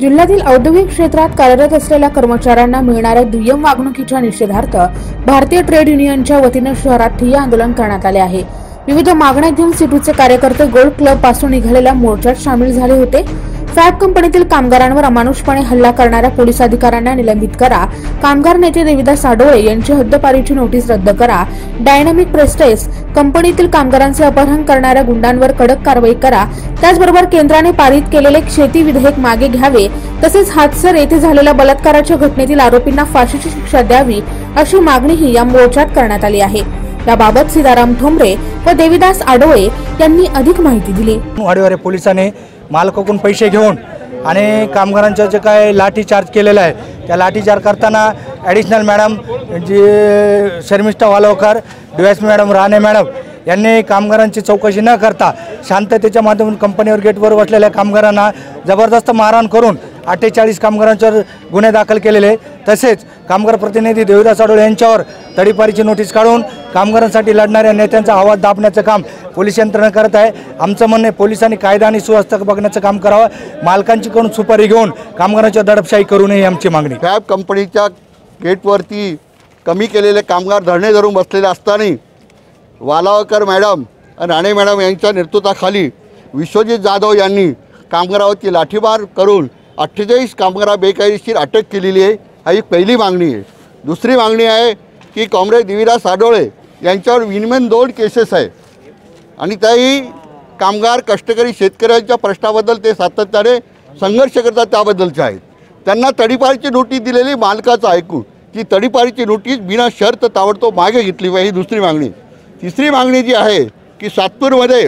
जिल्ह्यातील औद्योगिक क्षेत्रात कार्यरत असलेल्या कर्मचाऱ्यांना मिळणाऱ्या दुय्यम वागणुकीच्या निषेधार्थ भारतीय ट्रेड युनियनच्या वतीने शहरात ठिय्या आंदोलन करण्यात आले आहे। विविध मागण्या घेऊन सिटूचे कार्यकर्ते गोल्ड क्लब पासून निघालेल्या मोर्चात सामील झाले होते। फॅब कंपनीतील कामगारांवर अमानुषपणे हल्ला करणाऱ्या पोलीस अधिकाऱ्यांना निलंबित करा, कामगार नेते देविदास आडोळे यांची हद्दपारीची नोटीस रद्द करा, डायनामिक प्रेस्टेस कंपनीतील कामगारांचे अपहरण करणाऱ्या गुंडांवर कडक कारवाई करा, त्याचबरोबर केंद्राने पारित केलेले शेती विधेयक मागे घ्यावे, तसेच हातसर येथे झालेल्या बलात्काराच्या घटनेतील आरोपींना फाशीची शिक्षा द्यावी अशी मागणीही या मोर्चात करण्यात आली आहे। याबाबत सीताराम ठोंबरे व देविदास आडोळे यांनी अधिक माहिती दिली। वाडीवारे पोलिसांनी मालकाकडून पैसे घेऊन आणि कामगारांचं जे काय लाठी चार्ज केलेला आहे त्या लाठी चार्ज करताना additional madam ji Sharmishtha Walvekar, DS madam, Rane madam यांनी कामगारांची चौकशी न करता शांततेच्या माध्यमातून कंपनीवर गेटवर बसलेल्या कामगारांना जबरदस्त मारहाण करून 48 कामगारांवर गुन्हे दाखल केलेले। तसेच कामगार प्रतिनिधी देविदास आडोळे यांच्यावर तडीपारीची नोटीस काढून कामगारांसाठी लढणाऱ्या नेत्यांचा आवाज दाबण्याचं काम पोलीस यंत्रणा करत आहे। आमचं म्हणणे पोलिसांनी कायदा आणि सुव्यवस्था बघण्याचं काम करावं, मालकांची सुपारी घेऊन कामगारांच्या दडपशाही करू नये आमची मागणी। फॅब कंपनीच्या गेटवरती कमी केलेले कामगार धरणे धरून बसलेले असताना वालावकर मॅडम आणि राणे मॅडम यांच्या नेतृत्वाखाली विश्वजित जाधव यांनी कामगारावरती लाठीमार करून 48 कामगार बेकायदेशीर अटक केलेली आहे। हा एक पहिली मागणी आहे। दुसरी मागणी आहे की कॉम्रेड देविदास आडोळे यांच्यावर विनिमय 2 केसेस आहे आणि त्याही कामगार कष्टकरी शेतकऱ्यांच्या प्रश्नाबद्दल ते सातत्याने संघर्ष करतात त्याबद्दलचे आहेत। त्यांना तडीपारीची नोटीस दिलेली मालकाचं ऐकून ती तडीपारीची नोटीस बिना शर्त ताबडतोब मागे घेतली पाहिजे, ही दुसरी मागणी। तिसरी मागणी जी आहे की सातपूरमध्ये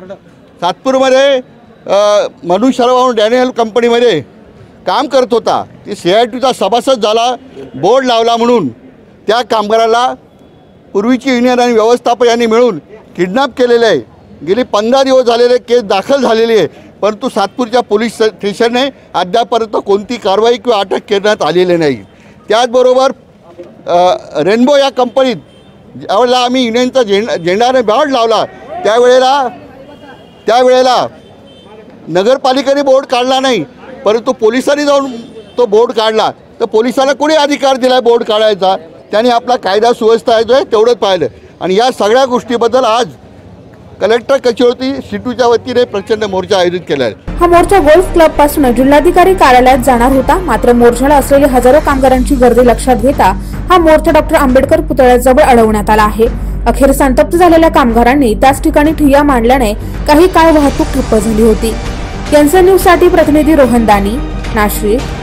मनु शर्मा डॅनियल कंपनीमध्ये काम करत होता, ती CITचा सभासद झाला, बोर्ड लावला म्हणून त्या कामगाराला पूर्वीची युनियन आणि व्यवस्थापक यांनी मिळून किडनॅप केलेले आहे। गेली 15 दिवस झालेले केस दाखल झालेली आहे, परंतु सातपूरच्या पोलीस स्टेशनने अद्यापर्यंत कोणती कारवाई किंवा अटक करण्यात आलेली नाही। त्याचबरोबर रेनबो या कंपनीत ज्यावेळेला आम्ही युनियनचा झेंडाने बोर्ड लावला त्यावेळेला नगरपालिकेने बोर्ड काढला नाही, परंतु पोलिसांनी जाऊन तो बोर्ड काढला। तर पोलिसांना कोणी अधिकार दिला आहे बोर्ड काढायचा? त्यांनी आपला कायदा सुव्यवस्था आहे जो आहे तेवढंच पाहिलं। आणि या सगळ्या गोष्टीबद्दल आज कलेक्टर कचेरीवरती सिटूच्या वतीने प्रचंड मोर्चा आयोजित केला आहे। हा मोर्चा गोल्फ क्लब पासून जिल्हाधिकारी कार्यालयात जाणार होता, मात्र मोर्चाला असलेले हजारो कामगारांची गर्दी लक्षात घेता हा मोर्चा डॉ. आंबेडकर पुतळ्याजवळ अडवण्यात आला आहे। अखेर संतप्त झालेल्या कामगारांनी त्याच ठिकाणी ठिय्या मांडल्याने काही काळ वाहतूक ठप्प झाली होती। एनसी न्यूज साठी प्रतिनिधी रोहन दानी, नाशिक।